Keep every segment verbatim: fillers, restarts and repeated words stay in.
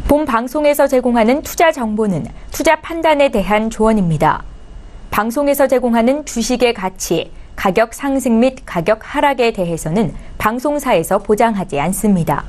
본 방송에서 제공하는 투자 정보는 투자 판단에 대한 조언입니다. 방송에서 제공하는 주식의 가치, 가격 상승 및 가격 하락에 대해서는 방송사에서 보장하지 않습니다.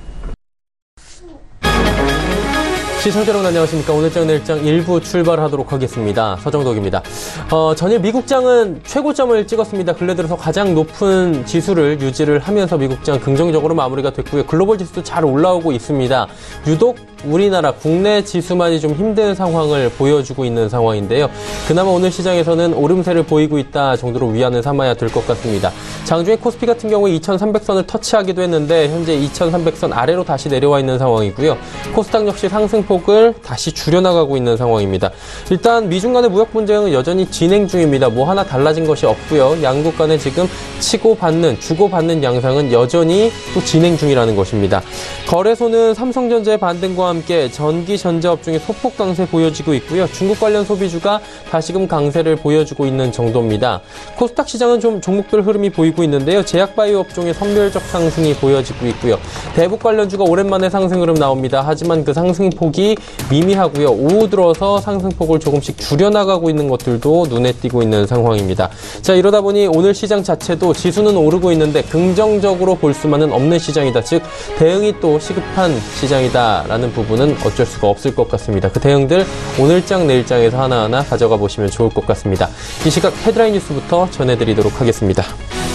시청자 여러분 안녕하십니까. 오늘장 내일장 일부 출발하도록 하겠습니다. 서정덕입니다. 어, 전일 미국장은 최고점을 찍었습니다. 근래 들어서 가장 높은 지수를 유지를 하면서 미국장 긍정적으로 마무리가 됐고요. 글로벌 지수도 잘 올라오고 있습니다. 유독 우리나라 국내 지수만이 좀 힘든 상황을 보여주고 있는 상황인데요. 그나마 오늘 시장에서는 오름세를 보이고 있다 정도로 위안을 삼아야 될 것 같습니다. 장중에 코스피 같은 경우에 이천삼백 선을 터치하기도 했는데 현재 이천삼백 선 아래로 다시 내려와 있는 상황이고요. 코스닥 역시 상승폭을 다시 줄여나가고 있는 상황입니다. 일단 미중 간의 무역 분쟁은 여전히 진행 중입니다. 뭐 하나 달라진 것이 없고요. 양국 간에 지금 치고받는, 주고받는 양상은 여전히 또 진행 중이라는 것입니다. 거래소는 삼성전자의 반등과 함께 전기 전자업종의 소폭 강세 보여지고 있고요. 중국 관련 소비주가 다시금 강세를 보여주고 있는 정도입니다. 코스닥 시장은 좀 종목별 흐름이 보이고 있는데요. 제약바이오 업종의 선별적 상승이 보여지고 있고요. 대북 관련주가 오랜만에 상승 흐름 나옵니다. 하지만 그 상승폭이 미미하고요. 오후 들어서 상승폭을 조금씩 줄여나가고 있는 것들도 눈에 띄고 있는 상황입니다. 자, 이러다 보니 오늘 시장 자체도 지수는 오르고 있는데 긍정적으로 볼 수만은 없는 시장이다. 즉 대응이 또 시급한 시장이다라는 부분 부분은 어쩔 수가 없을 것 같습니다. 그 대응들 오늘장 내일장에서 하나하나 가져가 보시면 좋을 것 같습니다. 이 시각 헤드라인 뉴스부터 전해드리도록 하겠습니다.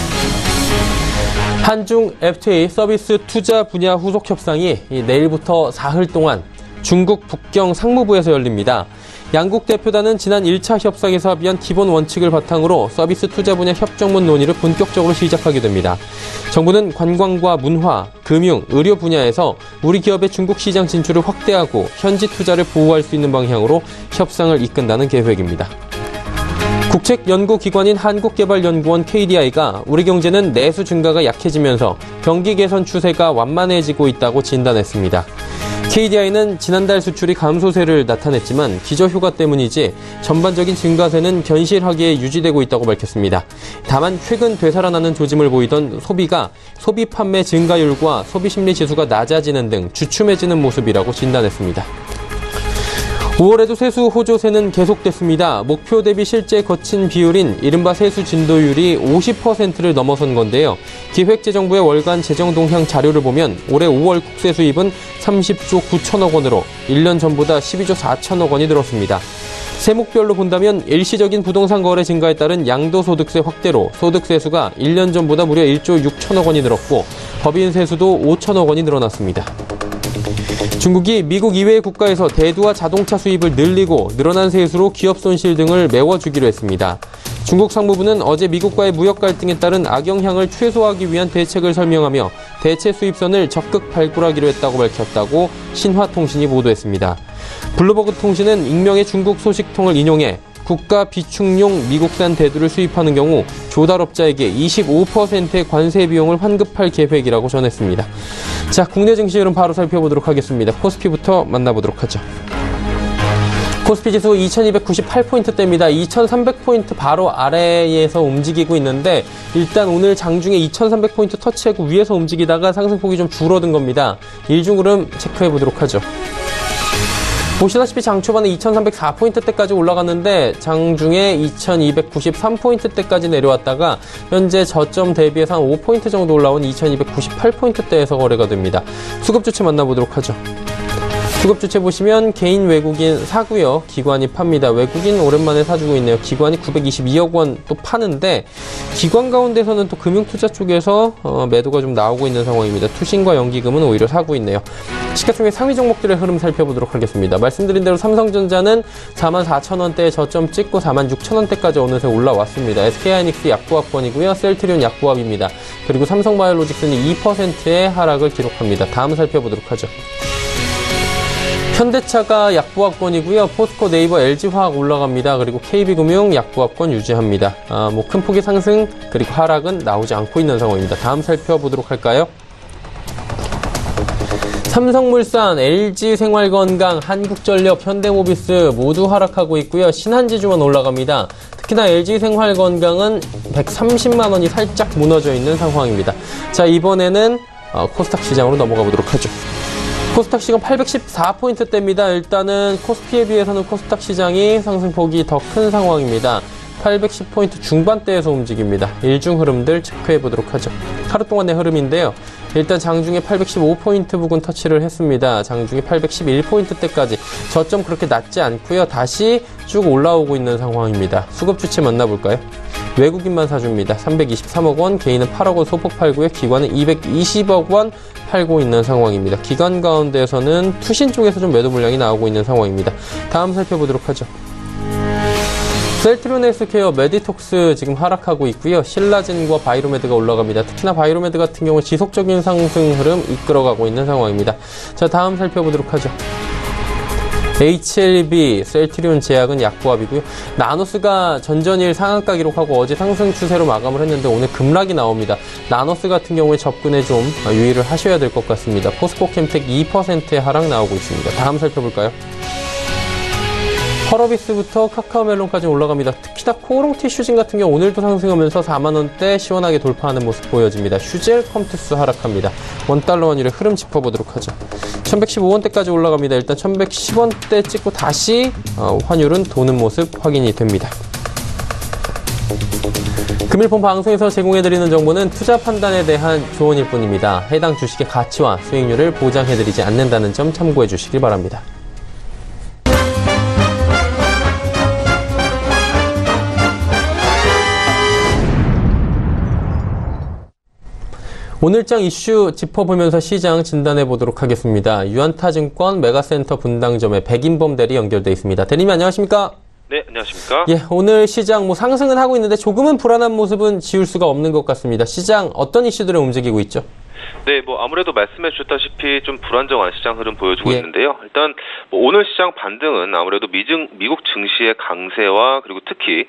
한중 에프티에이 서비스 투자 분야 후속 협상이 내일부터 사흘 동안 중국 북경 상무부에서 열립니다. 양국 대표단은 지난 일 차 협상에서 합의한 기본 원칙을 바탕으로 서비스 투자 분야 협정문 논의를 본격적으로 시작하게 됩니다. 정부는 관광과 문화, 금융, 의료 분야에서 우리 기업의 중국 시장 진출을 확대하고 현지 투자를 보호할 수 있는 방향으로 협상을 이끈다는 계획입니다. 국책연구기관인 한국개발연구원 케이디아이가 우리 경제는 내수 증가가 약해지면서 경기 개선 추세가 완만해지고 있다고 진단했습니다. 케이디아이는 지난달 수출이 감소세를 나타냈지만 기저휴가 때문이지 전반적인 증가세는 견실하게 유지되고 있다고 밝혔습니다. 다만 최근 되살아나는 조짐을 보이던 소비가 소비 판매 증가율과 소비심리 지수가 낮아지는 등 주춤해지는 모습이라고 진단했습니다. 오월에도 세수 호조세는 계속됐습니다. 목표 대비 실제 거친 비율인 이른바 세수 진도율이 오십 퍼센트를 넘어선 건데요. 기획재정부의 월간 재정 동향 자료를 보면 올해 오월 국세 수입은 삼십조 구천억 원으로 일 년 전보다 십이조 사천억 원이 늘었습니다. 세목별로 본다면 일시적인 부동산 거래 증가에 따른 양도소득세 확대로 소득세수가 일 년 전보다 무려 일조 육천억 원이 늘었고 법인 세수도 오천억 원이 늘어났습니다. 중국이 미국 이외의 국가에서 대두와 자동차 수입을 늘리고 늘어난 세수로 기업 손실 등을 메워주기로 했습니다. 중국 상무부는 어제 미국과의 무역 갈등에 따른 악영향을 최소화하기 위한 대책을 설명하며 대체 수입선을 적극 발굴하기로 했다고 밝혔다고 신화통신이 보도했습니다. 블룸버그 통신은 익명의 중국 소식통을 인용해 국가 비축용 미국산 대두를 수입하는 경우 조달업자에게 이십오 퍼센트의 관세 비용을 환급할 계획이라고 전했습니다. 자, 국내 증시 흐름 바로 살펴보도록 하겠습니다. 코스피부터 만나보도록 하죠. 코스피 지수 이천이백구십팔 포인트대입니다. 이천삼백 포인트 바로 아래에서 움직이고 있는데 일단 오늘 장중에 이천삼백 포인트 터치하고 위에서 움직이다가 상승폭이 좀 줄어든 겁니다. 일중 흐름 체크해보도록 하죠. 보시다시피 장 초반에 이천삼백사 포인트대까지 올라갔는데 장중에 이천이백구십삼 포인트대까지 내려왔다가 현재 저점 대비해서 한 오 포인트 정도 올라온 이천이백구십팔 포인트대에서 거래가 됩니다. 수급 주체 만나보도록 하죠. 수급 주체 보시면 개인 외국인 사고요. 기관이 팝니다. 외국인 오랜만에 사주고 있네요. 기관이 구백이십이억 원 또 파는데 기관 가운데서는 또 금융투자 쪽에서 어, 매도가 좀 나오고 있는 상황입니다. 투신과 연기금은 오히려 사고 있네요. 시가총액 상위 종목들의 흐름 살펴보도록 하겠습니다. 말씀드린 대로 삼성전자는 사만 사천 원대에 저점 찍고 사만 육천 원대까지 어느새 올라왔습니다. 에스케이하이닉스 약보합권이고요. 셀트리온 약보합입니다. 그리고 삼성바이오로직스는 이 퍼센트의 하락을 기록합니다. 다음 살펴보도록 하죠. 현대차가 약보합권이고요. 포스코, 네이버, 엘지화학 올라갑니다. 그리고 케이비금융 약보합권 유지합니다. 아, 뭐 큰 폭의 상승 그리고 하락은 나오지 않고 있는 상황입니다. 다음 살펴보도록 할까요? 삼성물산, 엘지생활건강, 한국전력, 현대모비스 모두 하락하고 있고요. 신한지주만 올라갑니다. 특히나 엘지생활건강은 백삼십만 원이 살짝 무너져 있는 상황입니다. 자, 이번에는 어, 코스닥 시장으로 넘어가 보도록 하죠. 코스닥 시간 팔백십사 포인트대입니다. 일단은 코스피에 비해서는 코스닥 시장이 상승폭이 더 큰 상황입니다. 팔백십 포인트 중반대에서 움직입니다. 일중 흐름들 체크해 보도록 하죠. 하루 동안의 흐름인데요. 일단 장중에 팔백십오 포인트 부근 터치를 했습니다. 장중에 팔백십일 포인트대까지 저점 그렇게 낮지 않고요. 다시 쭉 올라오고 있는 상황입니다. 수급 주체 만나볼까요? 외국인만 사줍니다. 삼백이십삼억 원, 개인은 팔억 원 소폭 팔고요. 기관은 이백이십억 원 팔고 있는 상황입니다. 기관 가운데에서는 투신 쪽에서 좀 매도 물량이 나오고 있는 상황입니다. 다음 살펴보도록 하죠. 셀트리온 헬스케어, 메디톡스 지금 하락하고 있고요. 신라진과 바이로메드가 올라갑니다. 특히나 바이로메드 같은 경우 지속적인 상승 흐름 이끌어가고 있는 상황입니다. 자, 다음 살펴보도록 하죠. 에이치엘비, 셀트리온 제약은 약보합이고요. 나노스가 전전일 상한가 기록하고 어제 상승 추세로 마감을 했는데 오늘 급락이 나옵니다. 나노스 같은 경우에 접근에 좀 유의를 하셔야 될 것 같습니다. 포스코캠텍 이 퍼센트의 하락 나오고 있습니다. 다음 살펴볼까요? 펄어비스부터 카카오멜론까지 올라갑니다. 특히나 코오롱 티슈진 같은 경우 오늘도 상승하면서 사만 원대 시원하게 돌파하는 모습 보여집니다. 휴젤 컴투스 하락합니다. 원달러 원율의 흐름 짚어보도록 하죠. 천백십오 원대까지 올라갑니다. 일단 천백십 원대 찍고 다시 어, 환율은 도는 모습 확인이 됩니다. 금일폰 방송에서 제공해드리는 정보는 투자 판단에 대한 조언일 뿐입니다. 해당 주식의 가치와 수익률을 보장해드리지 않는다는 점 참고해 주시기 바랍니다. 오늘장 이슈 짚어보면서 시장 진단해 보도록 하겠습니다. 유안타증권 메가센터 분당점의 백인범 대리 연결돼 있습니다. 대리님 안녕하십니까? 네, 안녕하십니까? 예, 오늘 시장 뭐 상승은 하고 있는데 조금은 불안한 모습은 지울 수가 없는 것 같습니다. 시장 어떤 이슈들에 움직이고 있죠? 네, 뭐 아무래도 말씀해 주셨다시피 좀 불안정한 시장 흐름 보여주고 예. 있는데요. 일단 뭐 오늘 시장 반등은 아무래도 미증, 미국 증시의 강세와 그리고 특히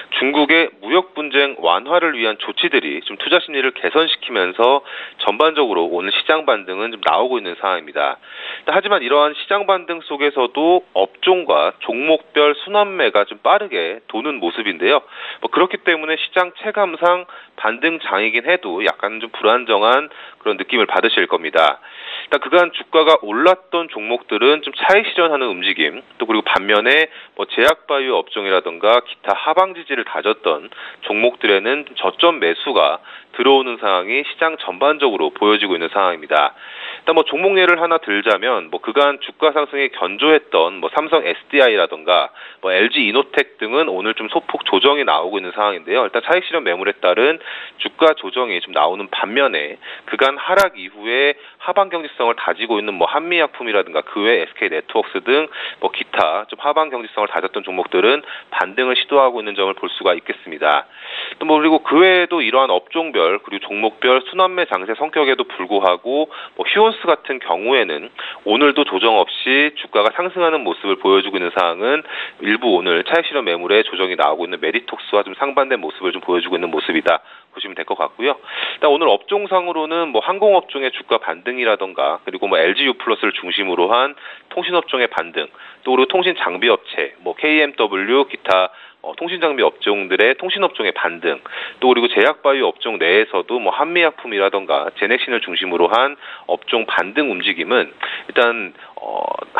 중국의 무역 분쟁 완화를 위한 조치들이 좀 투자 심리를 개선시키면서 전반적으로 오늘 시장 반등은 좀 나오고 있는 상황입니다. 하지만 이러한 시장 반등 속에서도 업종과 종목별 순환매가 좀 빠르게 도는 모습인데요. 뭐 그렇기 때문에 시장 체감상 반등 장이긴 해도 약간 좀 불안정한 그런 느낌을 받으실 겁니다. 일단 그간 주가가 올랐던 종목들은 좀 차익 실현하는 움직임, 또 그리고 반면에 뭐 제약바이오 업종이라든가 기타 하방 지지를 다졌던 종목들에는 저점 매수가 들어오는 상황이 시장 전반적으로 보여지고 있는 상황입니다. 일단 뭐 종목 예를 하나 들자면 뭐 그간 주가 상승에 견조했던 뭐 삼성 에스디아이라든가 뭐 엘지 이노텍 등은 오늘 좀 소폭 조정이 나오고 있는 상황인데요. 일단 차익 실현 매물에 따른 주가 조정이 좀 나오는 반면에 그간 하락 이후에 하방 경직성을 다지고 있는 뭐 한미약품이라든가 그 외 에스케이 네트워크스 등 뭐 기타 좀 하방 경직성을 다졌던 종목들은 반등을 시도하고 있는 점을 볼 수가 있겠습니다. 또 뭐 그리고 그 외에도 이러한 업종별 그리고 종목별 순환매 장세 성격에도 불구하고 뭐 휴온스 같은 경우에는 오늘도 조정 없이 주가가 상승하는 모습을 보여주고 있는 상황은 일부 오늘 차익 실현 매물에 조정이 나오고 있는 메디톡스와 좀 상반된 모습을 좀 보여주고 있는 모습이다 보시면 될 것 같고요. 일단 오늘 업종상으로는 뭐 항공업종의 주가 반등이라던가 그리고 뭐 엘지유 플러스를 중심으로 한 통신업종의 반등, 또 그리고 통신 장비 업체, 뭐 케이엠더블유 기타 어, 통신장비 업종들의 통신업종의 반등, 또 그리고 제약바이오 업종 내에서도 뭐 한미약품이라던가 제넥신을 중심으로 한 업종 반등 움직임은 일단 어,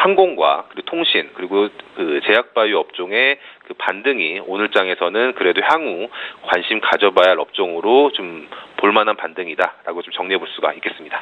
항공과 그리고 통신 그리고 그 제약바이오 업종의 그 반등이 오늘장에서는 그래도 향후 관심 가져봐야 할 업종으로 좀 볼만한 반등이다라고 좀 정리해 볼 수가 있겠습니다.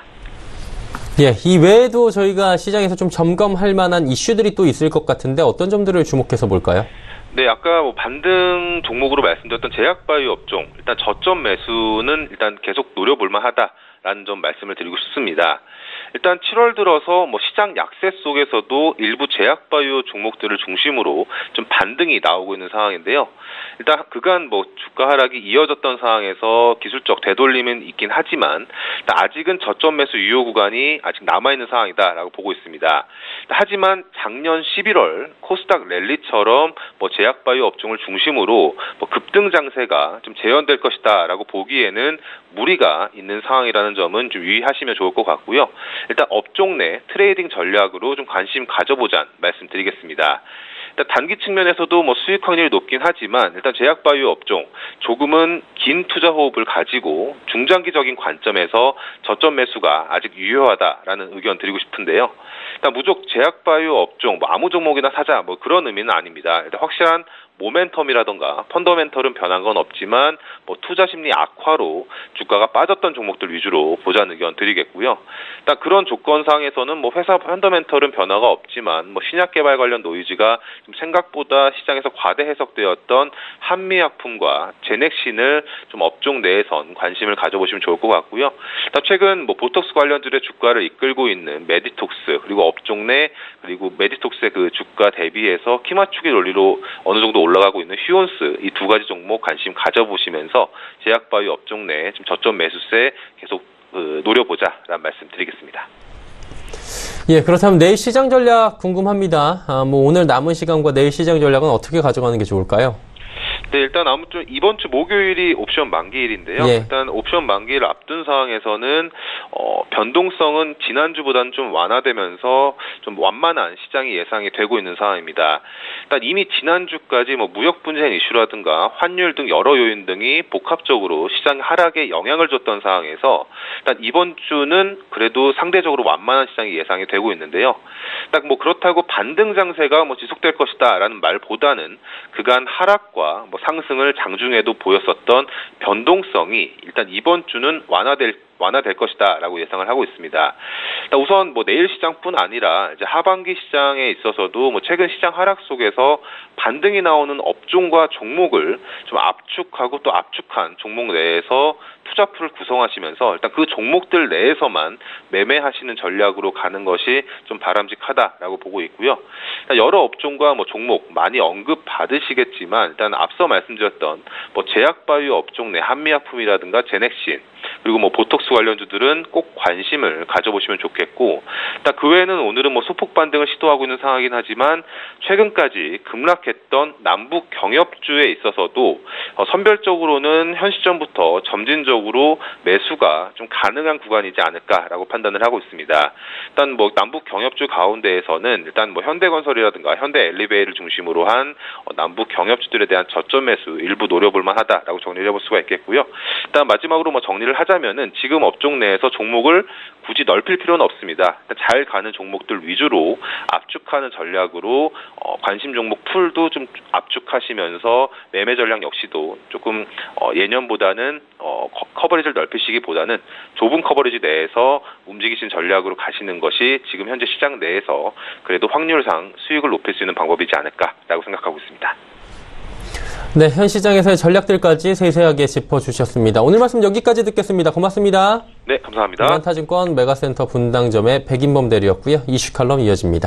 예, 이 외에도 저희가 시장에서 좀 점검할 만한 이슈들이 또 있을 것 같은데 어떤 점들을 주목해서 볼까요? 네, 아까 뭐 반등 종목으로 말씀드렸던 제약바이오 업종, 일단 저점 매수는 일단 계속 노려볼만 하다라는 점 말씀을 드리고 싶습니다. 일단 칠월 들어서 뭐 시장 약세 속에서도 일부 제약바이오 종목들을 중심으로 좀 반등이 나오고 있는 상황인데요. 일단 그간 뭐 주가 하락이 이어졌던 상황에서 기술적 되돌림은 있긴 하지만 아직은 저점 매수 유효 구간이 아직 남아있는 상황이다라고 보고 있습니다. 하지만 작년 십일월 코스닥 랠리처럼 뭐 제약바이오 업종을 중심으로 뭐 급등 장세가 좀 재현될 것이다라고 보기에는 무리가 있는 상황이라는 점은 좀 유의하시면 좋을 것 같고요. 일단 업종 내 트레이딩 전략으로 좀 관심 가져보자는 말씀드리겠습니다. 일단 단기 측면에서도 뭐 수익 확률이 높긴 하지만 일단 제약바이오 업종 조금은 긴 투자 호흡을 가지고 중장기적인 관점에서 저점 매수가 아직 유효하다라는 의견 드리고 싶은데요. 일단 무조건 제약바이오 업종 뭐 아무 종목이나 사자 뭐 그런 의미는 아닙니다. 일단 확실한 모멘텀이라던가 펀더멘털은 변한 건 없지만 뭐 투자 심리 악화로 주가가 빠졌던 종목들 위주로 보자는 의견 드리겠고요. 일단 그런 조건상에서는 뭐 회사 펀더멘털은 변화가 없지만 뭐 신약 개발 관련 노이즈가 좀 생각보다 시장에서 과대 해석되었던 한미약품과 제넥신을 좀 업종 내에선 관심을 가져보시면 좋을 것 같고요. 일단 최근 뭐 보톡스 관련주의 주가를 이끌고 있는 메디톡스 그리고 업종 내 그리고 메디톡스의 그 주가 대비해서 키 맞추기 논리로 어느 정도 올라가고 있는 휴온스 이 두 가지 종목 관심 가져보시면서 제약바이오 업종 내 좀 저점 매수세 계속 그, 노려보자라는 말씀 드리겠습니다. 예, 그렇다면 내일 시장 전략 궁금합니다. 아, 뭐 오늘 남은 시간과 내일 시장 전략은 어떻게 가져가는 게 좋을까요? 네, 일단 아무튼 이번 주 목요일이 옵션 만기일인데요. 예. 일단 옵션 만기를 앞둔 상황에서는 어, 변동성은 지난주보다는 좀 완화되면서 좀 완만한 시장이 예상이 되고 있는 상황입니다. 일단 이미 지난주까지 뭐 무역 분쟁 이슈라든가 환율 등 여러 요인 등이 복합적으로 시장 하락에 영향을 줬던 상황에서 일단 이번 주는 그래도 상대적으로 완만한 시장이 예상이 되고 있는데요. 딱 뭐 그렇다고 반등 장세가 뭐 지속될 것이다라는 말보다는 그간 하락과 뭐 상승을 장중에도 보였었던 변동성이 일단 이번 주는 완화될 완화될 것이다라고 예상을 하고 있습니다. 우선 뭐 내일 시장뿐 아니라 이제 하반기 시장에 있어서도 뭐 최근 시장 하락 속에서 반등이 나오는 업종과 종목을 좀 압축하고 또 압축한 종목 내에서 투자풀을 구성하시면서 일단 그 종목들 내에서만 매매하시는 전략으로 가는 것이 좀 바람직하다라고 보고 있고요. 여러 업종과 뭐 종목 많이 언급 받으시겠지만 일단 앞서 말씀드렸던 뭐 제약바이오 업종 내 한미약품이라든가 제넥신 그리고 뭐 보톡스 관련주들은 꼭 관심을 가져보시면 좋겠고, 일단 그 외에는 오늘은 뭐 소폭 반등을 시도하고 있는 상황이긴 하지만 최근까지 급락했던 남북 경협주에 있어서도 어, 선별적으로는 현 시점부터 점진적으로 매수가 좀 가능한 구간이지 않을까라고 판단을 하고 있습니다. 일단 뭐 남북 경협주 가운데에서는 일단 뭐 현대건설이라든가 현대엘리베이를 중심으로 한 어, 남북 경협주들에 대한 저점 매수 일부 노려볼 만하다라고 정리를 해볼 수가 있겠고요. 일단 마지막으로 뭐 정리를 하자면은 지금 업종 내에서 종목을 굳이 넓힐 필요는 없습니다. 잘 가는 종목들 위주로 압축하는 전략으로 어, 관심 종목 풀도 좀 압축하시면서 매매 전략 역시도 조금 어, 예년보다는 어, 커버리지를 넓히시기보다는 좁은 커버리지 내에서 움직이신 전략으로 가시는 것이 지금 현재 시장 내에서 그래도 확률상 수익을 높일 수 있는 방법이지 않을까라고 생각하고 있습니다. 네, 현 시장에서의 전략들까지 세세하게 짚어주셨습니다. 오늘 말씀 여기까지 듣겠습니다. 고맙습니다. 네, 감사합니다. 이만타증권 메가센터 분당점의 백인범 대리였고요. 이슈 칼럼 이어집니다.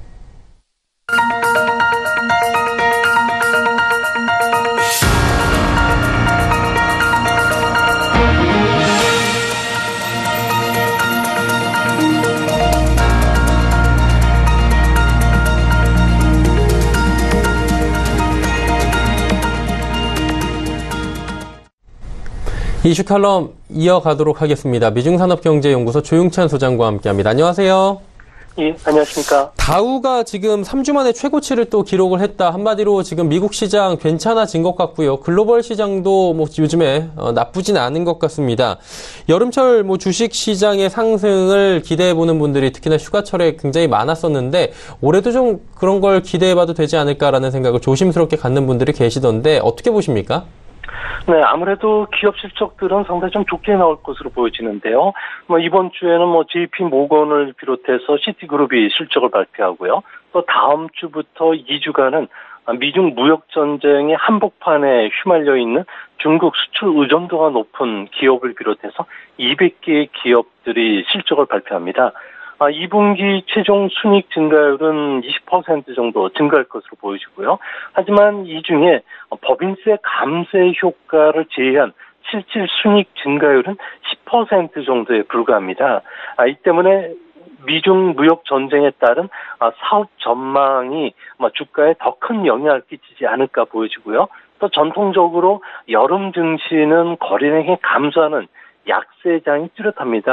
이슈 칼럼 이어가도록 하겠습니다. 미중산업경제연구소 조용찬 소장과 함께합니다. 안녕하세요. 예, 안녕하십니까. 다우가 지금 삼 주 만에 최고치를 또 기록을 했다. 한마디로 지금 미국 시장 괜찮아진 것 같고요. 글로벌 시장도 뭐 요즘에 어, 나쁘진 않은 것 같습니다. 여름철 뭐 주식 시장의 상승을 기대해보는 분들이 특히나 휴가철에 굉장히 많았었는데 올해도 좀 그런 걸 기대해봐도 되지 않을까라는 생각을 조심스럽게 갖는 분들이 계시던데 어떻게 보십니까? 네, 아무래도 기업 실적들은 상당히 좀 좋게 나올 것으로 보여지는데요. 뭐 이번 주에는 뭐 제이피 모건을 비롯해서 시티그룹이 실적을 발표하고요. 또 다음 주부터 이 주간은 미중 무역 전쟁의 한복판에 휘말려 있는 중국 수출 의존도가 높은 기업을 비롯해서 이백 개의 기업들이 실적을 발표합니다. 아, 이 분기 최종 순이익 증가율은 이십 퍼센트 정도 증가할 것으로 보여지고요. 하지만 이 중에 법인세 감세 효과를 제외한 실질 순이익 증가율은 십 퍼센트 정도에 불과합니다. 아, 이 때문에 미중 무역 전쟁에 따른 사업 전망이 주가에 더 큰 영향을 끼치지 않을까 보여지고요. 또 전통적으로 여름 증시는 거래량이 감소하는 약세장이 뚜렷합니다.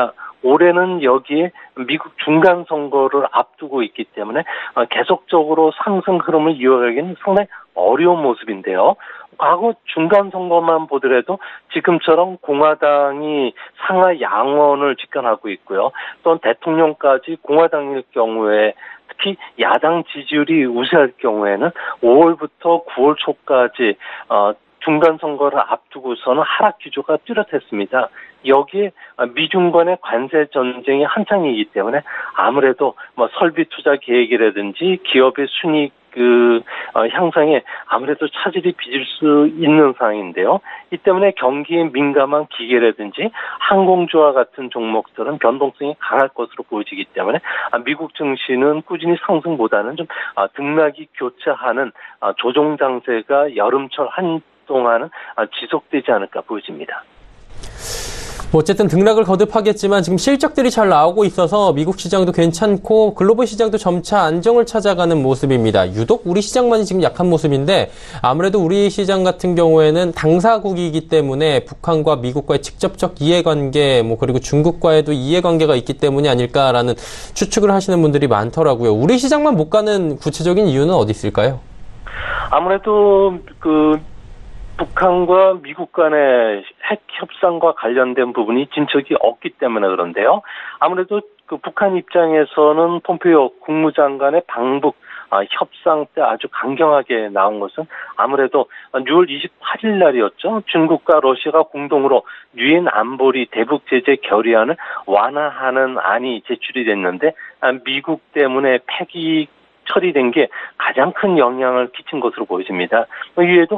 올해는 여기에 미국 중간 선거를 앞두고 있기 때문에 계속적으로 상승 흐름을 이어가기는 상당히 어려운 모습인데요. 과거 중간 선거만 보더라도 지금처럼 공화당이 상하 양원을 집권하고 있고요. 또는 대통령까지 공화당일 경우에 특히 야당 지지율이 우세할 경우에는 오월부터 구월 초까지 어, 중간 선거를 앞두고서는 하락 기조가 뚜렷했습니다. 여기에 미중 간의 관세 전쟁이 한창이기 때문에 아무래도 뭐 설비 투자 계획이라든지 기업의 순이익 그 어, 향상에 아무래도 차질이 빚을 수 있는 상황인데요. 이 때문에 경기에 민감한 기계라든지 항공주와 같은 종목들은 변동성이 강할 것으로 보여지기 때문에 미국 증시는 꾸준히 상승보다는 좀 등락이 교차하는 조정 장세가 여름철 한동안은 지속되지 않을까 보여집니다. 어쨌든 등락을 거듭하겠지만 지금 실적들이 잘 나오고 있어서 미국 시장도 괜찮고 글로벌 시장도 점차 안정을 찾아가는 모습입니다. 유독 우리 시장만이 지금 약한 모습인데 아무래도 우리 시장 같은 경우에는 당사국이기 때문에 북한과 미국과의 직접적 이해관계 뭐 그리고 중국과의도 이해관계가 있기 때문이 아닐까라는 추측을 하시는 분들이 많더라고요. 우리 시장만 못 가는 구체적인 이유는 어디 있을까요? 아무래도 그 북한과 미국 간의 핵 협상과 관련된 부분이 진척이 없기 때문에 그런데요. 아무래도 그 북한 입장에서는 폼페이오 국무장관의 방북 아, 협상 때 아주 강경하게 나온 것은 아무래도 유월 이십팔일 날이었죠. 중국과 러시아가 공동으로 유엔 안보리 대북 제재 결의안을 완화하는 안이 제출이 됐는데 아, 미국 때문에 폐기 처리된 게 가장 큰 영향을 끼친 것으로 보여집니다. 이외에도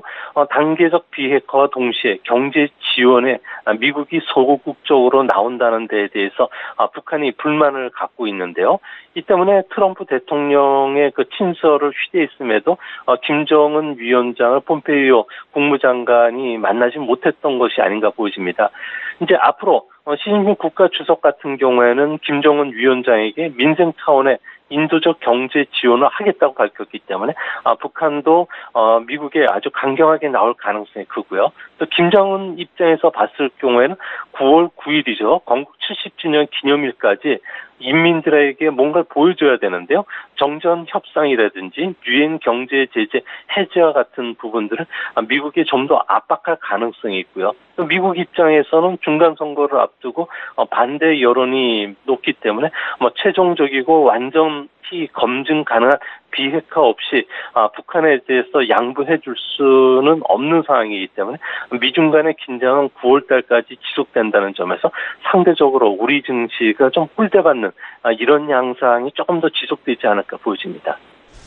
단계적 비핵화와 동시에 경제 지원에 미국이 소극적으로 나온다는 데에 대해서 북한이 불만을 갖고 있는데요. 이 때문에 트럼프 대통령의 그 친서를 휴대했음에도 김정은 위원장을 폼페이오 국무장관이 만나지 못했던 것이 아닌가 보여집니다. 이제 앞으로 시진핑 국가 주석 같은 경우에는 김정은 위원장에게 민생 차원의 인도적 경제 지원을 하겠다고 밝혔기 때문에 아, 북한도 어, 미국에 아주 강경하게 나올 가능성이 크고요. 또 김정은 입장에서 봤을 경우에는 구월 구일이죠. 건국 칠십 주년 기념일까지 인민들에게 뭔가를 보여줘야 되는데요. 정전 협상이라든지 유엔 경제 제재 해제와 같은 부분들을 미국이 좀 더 압박할 가능성이 있고요. 또 미국 입장에서는 중간 선거를 앞두고 반대 여론이 높기 때문에 뭐 최종적이고 완전히 검증 가능한 비핵화 없이 아, 북한에 대해서 양보해 줄 수는 없는 상황이기 때문에 미중 간의 긴장은 구월 달까지 지속된다는 점에서 상대적으로 우리 증시가 좀 꿀대받는 아, 이런 양상이 조금 더 지속되지 않을까 보여집니다.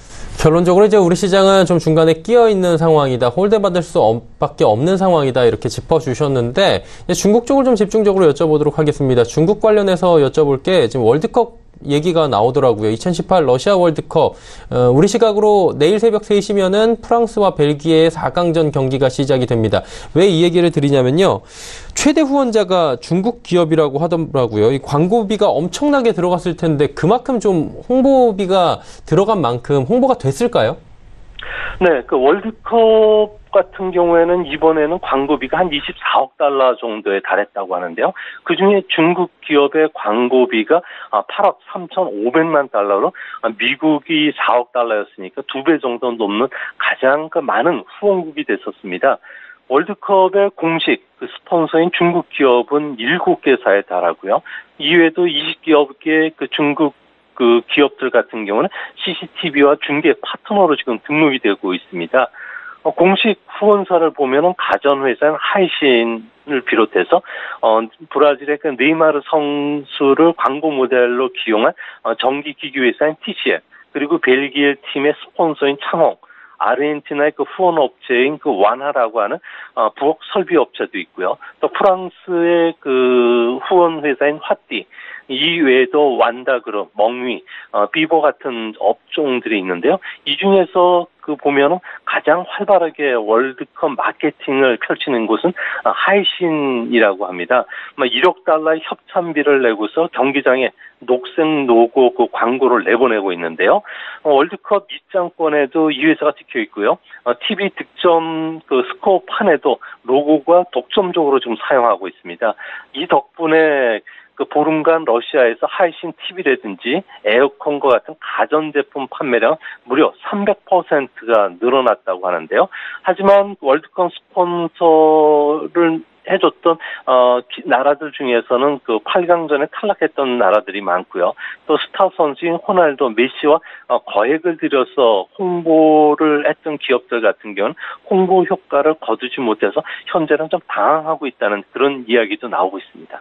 결론적으로 이제 우리 시장은 좀 중간에 끼어 있는 상황이다. 홀대받을 수밖에 없는 상황이다. 이렇게 짚어주셨는데 중국 쪽을 좀 집중적으로 여쭤보도록 하겠습니다. 중국 관련해서 여쭤볼 게 지금 월드컵 얘기가 나오더라고요. 이천십팔 러시아 월드컵 어, 우리 시각으로 내일 새벽 세 시면은 프랑스와 벨기에의 사 강전 경기가 시작이 됩니다. 왜 이 얘기를 드리냐면요. 최대 후원자가 중국 기업이라고 하더라고요. 이 광고비가 엄청나게 들어갔을 텐데 그만큼 좀 홍보비가 들어간 만큼 홍보가 됐을까요? 네, 그 월드컵 같은 경우에는 이번에는 광고비가 한 이십사억 달러 정도에 달했다고 하는데요. 그중에 중국 기업의 광고비가 팔억 삼천오백만 달러로 미국이 사억 달러였으니까 두 배 정도 넘는 가장 많은 후원국이 됐었습니다. 월드컵의 공식 그 스폰서인 중국 기업은 일곱 개사에 달하고요. 이외에도 이십 개의 그 중국 그 기업들 같은 경우는 씨씨티비와 중계 파트너로 지금 등록이 되고 있습니다. 어, 공식 후원사를 보면은 가전회사인 하이신을 비롯해서 어, 브라질의 그 네이마르 선수를 광고 모델로 기용한 어, 전기기기회사인 티씨엘 그리고 벨기에 팀의 스폰서인 창홍, 아르헨티나의 그 후원 업체인 그 완하라고 하는 어, 부엌 설비 업체도 있고요. 또 프랑스의 그 후원 회사인 화띠, 이 외에도 완다그룹, 멍위, 어, 비보 같은 업종들이 있는데요. 이 중에서 그 보면은 가장 활발하게 월드컵 마케팅을 펼치는 곳은 하이신이라고 합니다. 일억 달러의 협찬비를 내고서 경기장에 녹색 로고 그 광고를 내보내고 있는데요. 월드컵 입장권에도 이 회사가 찍혀 있고요. 티비 득점 그 스코어판에도 로고가 독점적으로 좀 사용하고 있습니다. 이 덕분에 그 보름간 러시아에서 하이신 티비라든지 에어컨과 같은 가전제품 판매량 무려 삼백 퍼센트가 늘어났다고 하는데요. 하지만 월드컵 스폰서를 해줬던 어, 나라들 중에서는 그 팔 강전에 탈락했던 나라들이 많고요. 또 스타 선수인 호날두, 메시와 어, 거액을 들여서 홍보를 했던 기업들 같은 경우는 홍보 효과를 거두지 못해서 현재는 좀 당황하고 있다는 그런 이야기도 나오고 있습니다.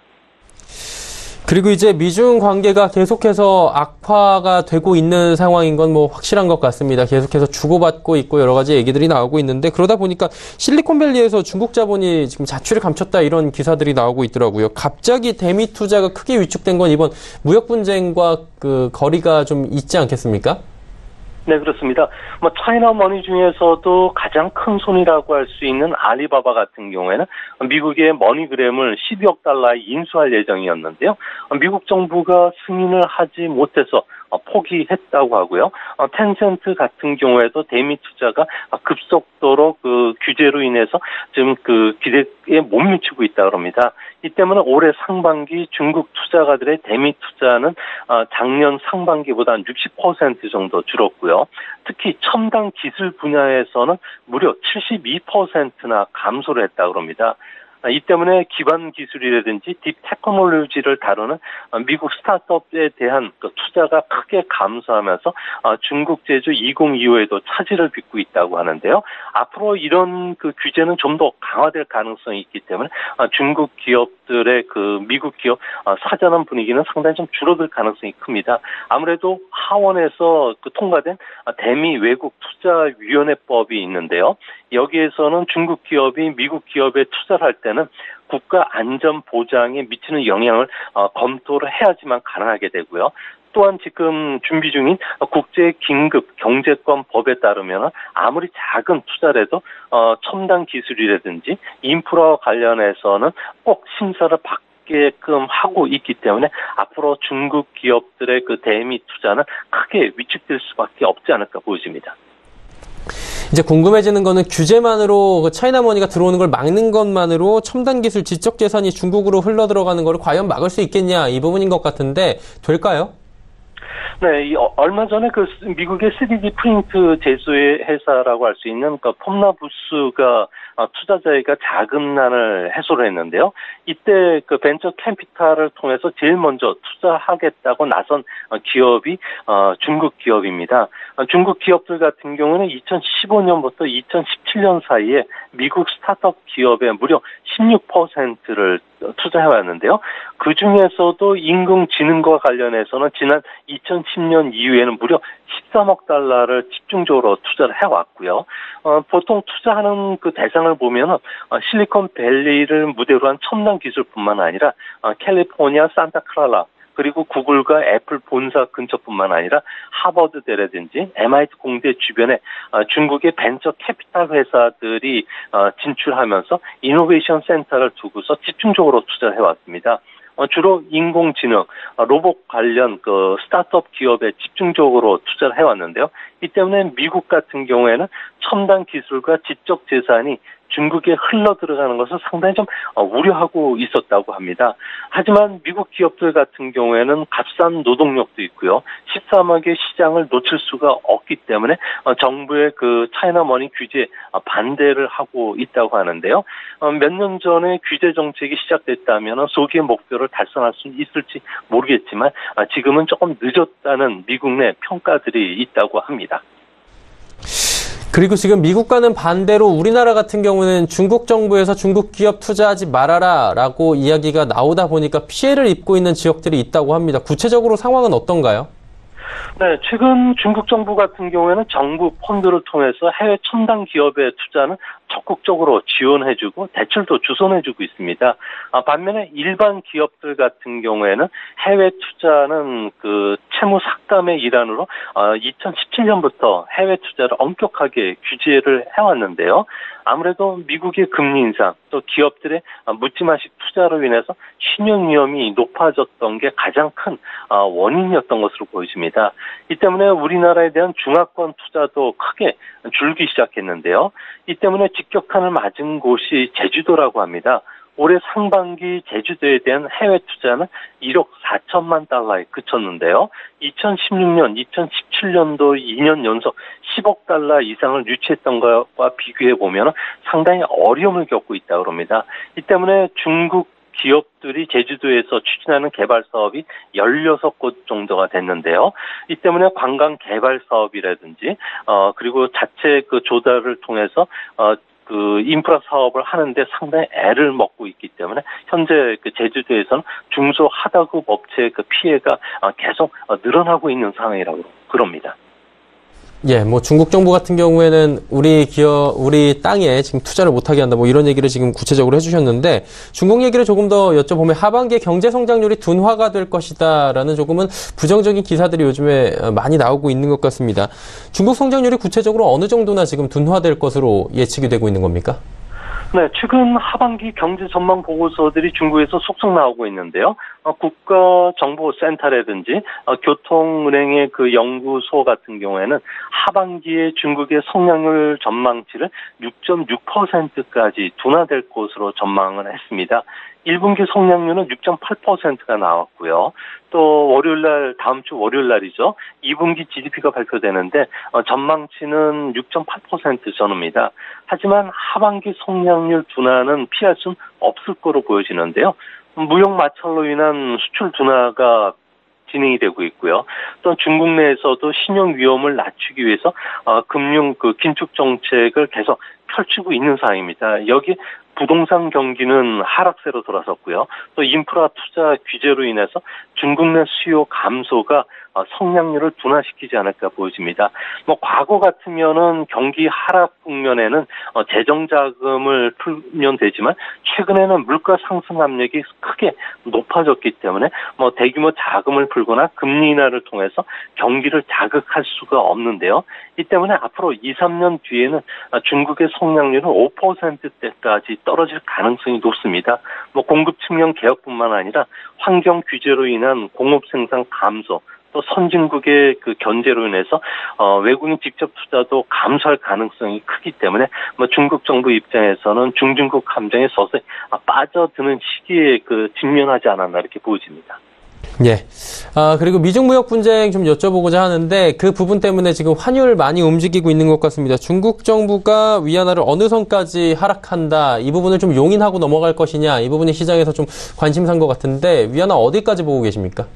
그리고 이제 미중 관계가 계속해서 악화가 되고 있는 상황인 건 뭐 확실한 것 같습니다. 계속해서 주고받고 있고 여러 가지 얘기들이 나오고 있는데 그러다 보니까 실리콘밸리에서 중국 자본이 지금 자취를 감췄다 이런 기사들이 나오고 있더라고요. 갑자기 대미 투자가 크게 위축된 건 이번 무역 분쟁과 그 거리가 좀 있지 않겠습니까? 네, 그렇습니다. 뭐 차이나 머니 중에서도 가장 큰 손이라고 할 수 있는 알리바바 같은 경우에는 미국의 머니그램을 십이억 달러에 인수할 예정이었는데요. 미국 정부가 승인을 하지 못해서 포기했다고 하고요. 텐센트 같은 경우에도 대미 투자가 급속도로 그 규제로 인해서 지금 그 기대에 못 미치고 있다고 합니다. 이 때문에 올해 상반기 중국 투자가들의 대미 투자는 작년 상반기보다 한 육십 퍼센트 정도 줄었고요. 특히 첨단 기술 분야에서는 무려 칠십이 퍼센트나 감소를 했다고 합니다. 이 때문에 기반 기술이라든지 딥 테크놀로지를 다루는 미국 스타트업에 대한 투자가 크게 감소하면서 중국 제조 이천이십오에도 차질을 빚고 있다고 하는데요. 앞으로 이런 그 규제는 좀 더 강화될 가능성이 있기 때문에 중국 기업들의 그 미국 기업 사전환 분위기는 상당히 좀 줄어들 가능성이 큽니다. 아무래도 하원에서 그 통과된 대미 외국 투자위원회법이 있는데요. 여기에서는 중국 기업이 미국 기업에 투자를 할 때는 국가 안전 보장에 미치는 영향을 어, 검토를 해야지만 가능하게 되고요. 또한 지금 준비 중인 국제 긴급 경제권 법에 따르면 아무리 작은 투자라도 어, 첨단 기술이라든지 인프라 관련해서는 꼭 심사를 받게끔 하고 있기 때문에 앞으로 중국 기업들의 그 대미 투자는 크게 위축될 수밖에 없지 않을까 보여집니다. 이제 궁금해지는 거는 규제만으로 차이나머니가 들어오는 걸 막는 것만으로 첨단 기술 지적 재산이 중국으로 흘러 들어가는 걸 과연 막을 수 있겠냐 이 부분인 것 같은데 될까요? 네, 이, 어, 얼마 전에 그 미국의 쓰리디 프린트 제조의 회사라고 할 수 있는 그 폼나부스가 어, 투자자회가 자금난을 해소를 했는데요. 이때 그 벤처 캐피탈을 통해서 제일 먼저 투자하겠다고 나선 어, 기업이 어, 중국 기업입니다. 어, 중국 기업들 같은 경우는 이천십오 년부터 이천십칠 년 사이에 미국 스타트업 기업의 무려 십육 퍼센트를 투자해왔는데요. 그 중에서도 인공지능과 관련해서는 지난 이천십 년 이후에는 무려 십삼억 달러를 집중적으로 투자를 해왔고요. 어, 보통 투자하는 그 대상을 보면 어, 실리콘밸리를 무대로 한 첨단 기술뿐만 아니라 어, 캘리포니아 산타클라라 그리고 구글과 애플 본사 근처뿐만 아니라 하버드대라든지 엠아이티 공대 주변에 중국의 벤처 캐피탈 회사들이 진출하면서 이노베이션 센터를 두고서 집중적으로 투자를 해왔습니다. 주로 인공지능, 로봇 관련 그 스타트업 기업에 집중적으로 투자를 해왔는데요. 이 때문에 미국 같은 경우에는 첨단 기술과 지적 재산이 중국에 흘러 들어가는 것을 상당히 좀 우려하고 있었다고 합니다. 하지만 미국 기업들 같은 경우에는 값싼 노동력도 있고요. 십삼억의 시장을 놓칠 수가 없기 때문에 정부의 그 차이나머니 규제에 반대를 하고 있다고 하는데요. 몇 년 전에 규제 정책이 시작됐다면 소기의 목표를 달성할 수 있을지 모르겠지만 지금은 조금 늦었다는 미국 내 평가들이 있다고 합니다. 그리고 지금 미국과는 반대로 우리나라 같은 경우는 중국 정부에서 중국 기업 투자하지 말아라 라고 이야기가 나오다 보니까 피해를 입고 있는 지역들이 있다고 합니다. 구체적으로 상황은 어떤가요? 네, 최근 중국 정부 같은 경우에는 정부 펀드를 통해서 해외 첨단 기업의 투자는 적극적으로 지원해주고 대출도 주선해주고 있습니다. 아, 반면에 일반 기업들 같은 경우에는 해외 투자는 그 채무 삭감의 일환으로 어, 이천십칠 년부터 해외 투자를 엄격하게 규제를 해왔는데요. 아무래도 미국의 금리 인상 또 기업들의 묻지마식 투자로 인해서 신용 위험이 높아졌던 게 가장 큰 원인이었던 것으로 보여집니다. 이 때문에 우리나라에 대한 중화권 투자도 크게 줄기 시작했는데요. 이 때문에 직격탄을 맞은 곳이 제주도라고 합니다. 올해 상반기 제주도에 대한 해외 투자는 일억 사천만 달러에 그쳤는데요. 이천십육 년, 이천십칠 년도 이 년 연속 십억 달러 이상을 유치했던 것과 비교해 보면 상당히 어려움을 겪고 있다고 합니다. 이 때문에 중국 기업들이 제주도에서 추진하는 개발 사업이 열여섯 곳 정도가 됐는데요. 이 때문에 관광 개발 사업이라든지, 어, 그리고 자체 그 조달을 통해서, 어, 그 인프라 사업을 하는데 상당히 애를 먹고 있기 때문에 현재 그 제주도에서는 중소하다급 업체의 그 피해가 계속 늘어나고 있는 상황이라고 그럽니다. 예, 뭐 중국 정부 같은 경우에는 우리 기업, 우리 땅에 지금 투자를 못하게 한다, 뭐 이런 얘기를 지금 구체적으로 해주셨는데, 중국 얘기를 조금 더 여쭤보면 하반기에 경제 성장률이 둔화가 될 것이다라는 조금은 부정적인 기사들이 요즘에 많이 나오고 있는 것 같습니다. 중국 성장률이 구체적으로 어느 정도나 지금 둔화될 것으로 예측이 되고 있는 겁니까? 네, 최근 하반기 경제 전망 보고서들이 중국에서 속속 나오고 있는데요. 어, 국가정보센터라든지 어, 교통은행의 그 연구소 같은 경우에는 하반기에 중국의 성장률 전망치를 육 점 육 퍼센트까지 둔화될 것으로 전망을 했습니다. 일 분기 성장률은 육 점 팔 퍼센트가 나왔고요. 또 월요일날, 다음 주 월요일날이죠. 이 분기 지디피가 발표되는데 어, 전망치는 육 점 팔 퍼센트 전후입니다. 하지만 하반기 성장률 둔화는 피할 수는 없을 거로 보여지는데요. 무역 마찰로 인한 수출 둔화가 진행이 되고 있고요. 또 중국 내에서도 신용 위험을 낮추기 위해서 어, 금융 그 긴축 정책을 계속 펼치고 있는 상황입니다. 여기 부동산 경기는 하락세로 돌아섰고요. 또 인프라 투자 규제로 인해서 중국 내 수요 감소가 성장률을 둔화시키지 않을까 보여집니다. 뭐 과거 같으면은 경기 하락 국면에는 재정 자금을 풀면 되지만 최근에는 물가 상승 압력이 크게 높아졌기 때문에 뭐 대규모 자금을 풀거나 금리 인하를 통해서 경기를 자극할 수가 없는데요. 이 때문에 앞으로 이, 삼 년 뒤에는 중국의 성장률은 오 퍼센트대까지 떨어질 가능성이 높습니다. 뭐 공급 측면 개혁뿐만 아니라 환경 규제로 인한 공업 생산 감소, 또 선진국의 그 견제로 인해서 어, 외국인 직접 투자도 감소할 가능성이 크기 때문에 뭐 중국 정부 입장에서는 중진국 감정에 서서히 빠져드는 시기에 그 직면하지 않았나 이렇게 보여집니다. 예. 아, 그리고 미중 무역 분쟁 좀 여쭤보고자 하는데 그 부분 때문에 지금 환율 많이 움직이고 있는 것 같습니다. 중국 정부가 위안화를 어느 선까지 하락한다, 이 부분을 좀 용인하고 넘어갈 것이냐, 이 부분이 시장에서 좀 관심사인 것 같은데 위안화 어디까지 보고 계십니까?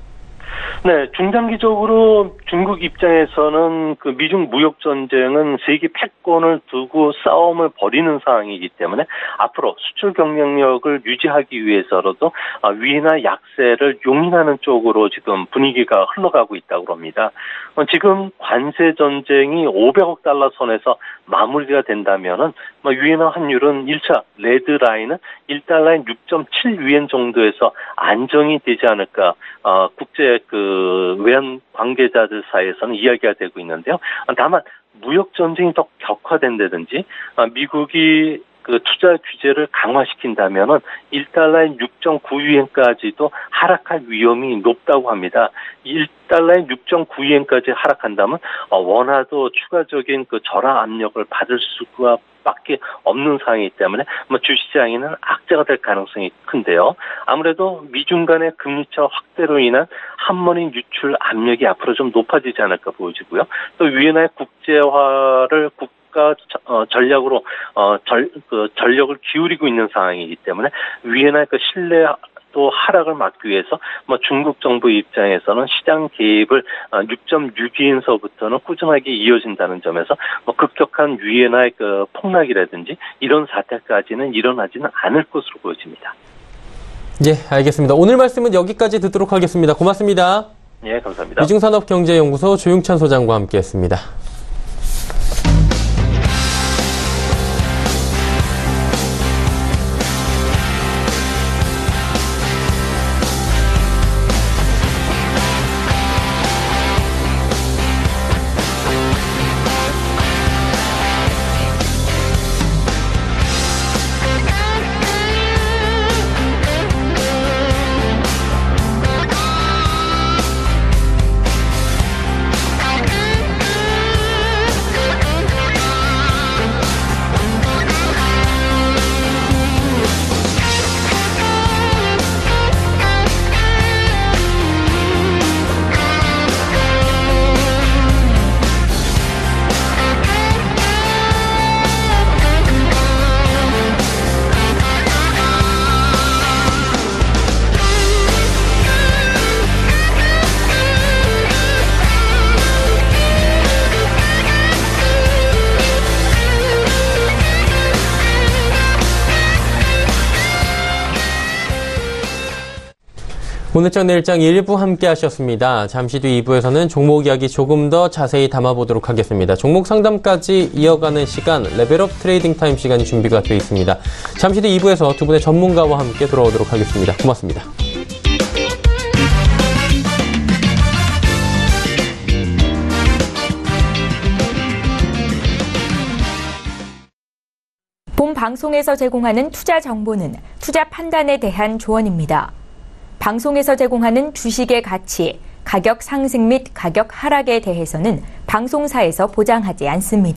네, 중장기적으로 중국 입장에서는 그 미중 무역 전쟁은 세계 패권을 두고 싸움을 벌이는 상황이기 때문에 앞으로 수출 경쟁력을 유지하기 위해서라도 위안화 약세를 용인하는 쪽으로 지금 분위기가 흘러가고 있다고 합니다. 지금 관세 전쟁이 오백억 달러 선에서 마무리가 된다면은 위안화 환율은 일 차 레드 라인은 일 달러에 육 점 칠 위엔 정도에서 안정이 되지 않을까, 어, 국제 그 외환 관계자들 사이에서는 이야기가 되고 있는데요. 다만 무역 전쟁이 더 격화된다든지 미국이 그 투자 규제를 강화시킨다면은 일 달러에 육 점 구 위엔까지도 하락할 위험이 높다고 합니다. 일 달러에 육 점 구 위엔까지 하락한다면 원화도 추가적인 그 절하 압력을 받을 수가 밖에 없는 상황이기 때문에 뭐 주시장에는 악재가 될 가능성이 큰데요. 아무래도 미중 간의 금리차 확대로 인한 한머니 유출 압력이 앞으로 좀 높아지지 않을까 보여지고요. 또 위안화의 국제화를 국가 전략으로 어, 절, 그 전력을 기울이고 있는 상황이기 때문에 위안화의 그 신뢰 또 하락을 막기 위해서 뭐 중국 정부 입장에서는 시장 개입을 육 점 육 위엔서부터는 꾸준하게 이어진다는 점에서 뭐 급격한 위안화의 그 폭락이라든지 이런 사태까지는 일어나지는 않을 것으로 보여집니다. 예, 알겠습니다. 오늘 말씀은 여기까지 듣도록 하겠습니다. 고맙습니다. 예, 감사합니다. 미중산업경제연구소 조용찬 소장과 함께했습니다. 오늘장 내일장 일부 함께 하셨습니다. 잠시 뒤 이 부에서는 종목 이야기 조금 더 자세히 담아보도록 하겠습니다. 종목 상담까지 이어가는 시간, 레벨업 트레이딩 타임 시간이 준비가 되어 있습니다. 잠시 뒤 이 부에서 두 분의 전문가와 함께 돌아오도록 하겠습니다. 고맙습니다. 본 방송에서 제공하는 투자 정보는 투자 판단에 대한 조언입니다. 방송에서 제공하는 주식의 가치, 가격 상승 및 가격 하락에 대해서는 방송사에서 보장하지 않습니다.